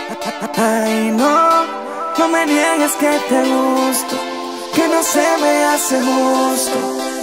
Ay, no, no me niegues que te gusto, que no se me hace justo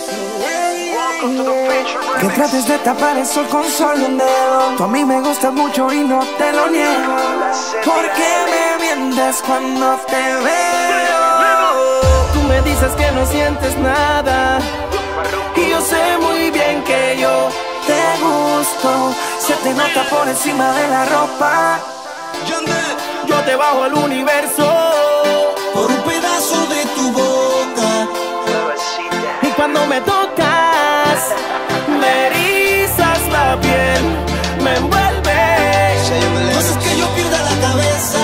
que trates de tapar el sol con solo un dedo. Tú a mí me gustas mucho y no te lo niego. ¿Por qué me mientes cuando te veo? Tú me dices que no sientes nada y yo sé muy bien que yo te gusto. Se te nota por encima de la ropa. Yo te bajo el universo por un pedazo de tu boca. Y cuando me tocas, me erizas la piel, me envuelves. No haces que yo pierda la cabeza.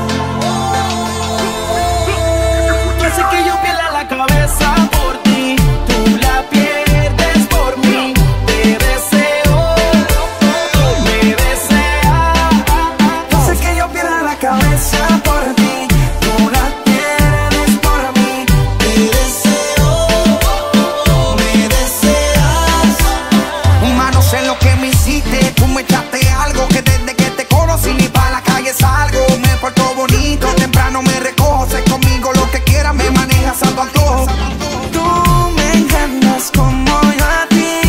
Tú haces que yo pierda la cabeza por ti. Tú la pierdes por mí. Te deseo, me deseas. Tú haces que yo pierda la cabeza por ti. Tú la pierdes por mí. Te deseo, me deseas. Humano, sé lo que me hiciste. Tú me echaste algo que desde que te conocí ni para la calle salgo. Me porto bonito, temprano me recojo. Sé conmigo lo que quieras, me manejas a tu antojo. Tú me encantas como yo a ti.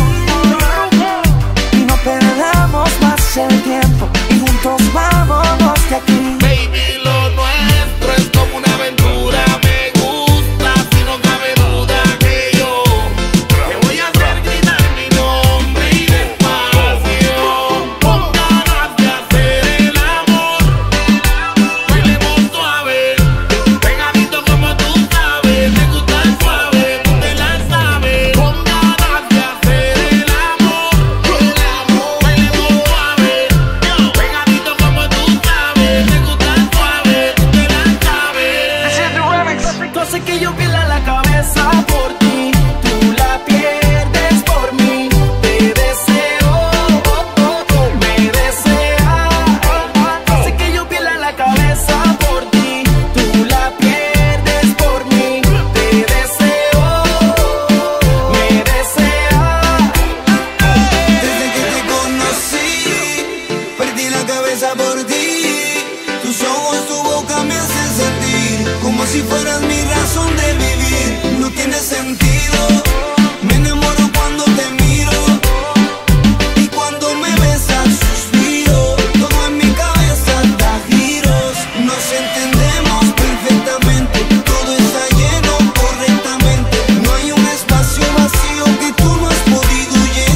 No perdamos más el tiempo y juntos vámonos de aquí. Baby, lo nuestro es como una aventura. Me gusta, si no cabe duda que yo te voy a hacer gritar mi nombre y despacio, con ganas de hacer el amor. Bailemos suave, pegadito como tú sabes. Me gusta el suave, tú te la sabes. Con ganas de hacer el amor. Bailemos suave, pegadito como tú sabes. Me gusta el suave, tú te la sabes. Tú haces que yo pierda la cabeza por ti. Tú la pierdes por mí. Te deseo, me deseas. Tú haces que yo pierda la cabeza por ti. Tú la pierdes por mí. Te deseo, me deseas. Desde que te conocí, perdí la cabeza por ti. Tus ojos, tu boca me hacen sentir como si fueras mi razón de vivir. No tiene sentido, me enamoro cuando te miro y cuando me besas suspiro. Todo en mi cabeza da giros. Nos entendemos perfectamente, todo está lleno correctamente. No hay un espacio vacío que tú no has podido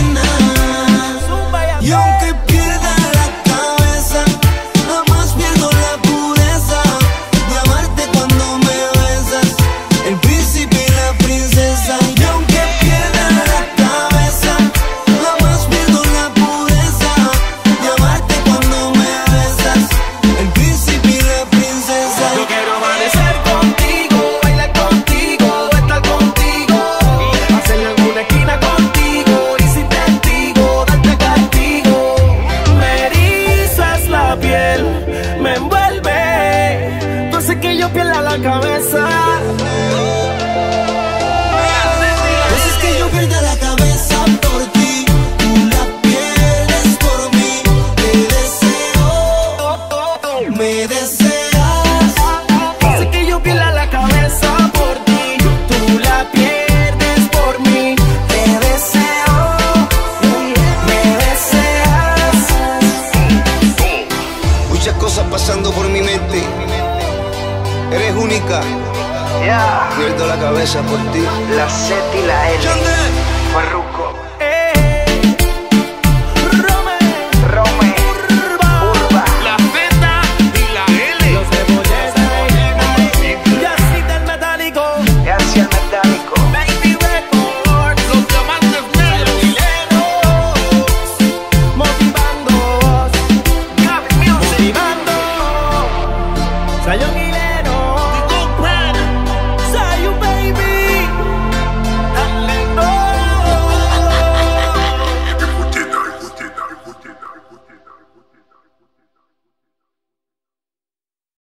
llenar. Y aunque pierda la cabeza, jamás pierdo la pureza de amarte cuando me besas, el príncipe y la princesa. Y aunque pierda la cabeza, jamás pierdo la pureza de amarte cuando me besas, el príncipe y la princesa. Yo quiero amanecer contigo, bailar contigo, estar contigo, hacerlo en una esquina contigo y sin testigo, darte castigo. Me erizas la piel, me envuelve. Tú haces que yo pierda la cabeza. Tú haces que yo pierda la cabeza por ti. Tú la pierdes por mí. Te deseo, me deseas. Hace que yo pierda la cabeza por ti. Tú la pierdes por mí. Te deseo, me deseas. Muchas cosas pasando por mi mente. Eres única. Pierdo la cabeza por ti. La Z y la L. Farruko.